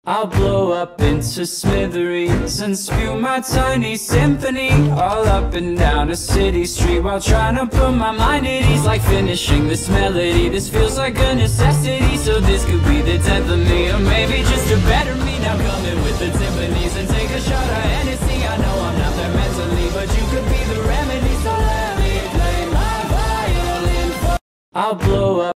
I'll blow up into smithereens and spew my tiny symphony all up and down a city street while trying to put my mind at ease. Like finishing this melody, this feels like a necessity. So this could be the death of me, or maybe just a better me. Now come in with the timpanis and take a shot of Hennessy. I know I'm not there mentally, but you could be the remedy. So let me play my violin. I'll blow up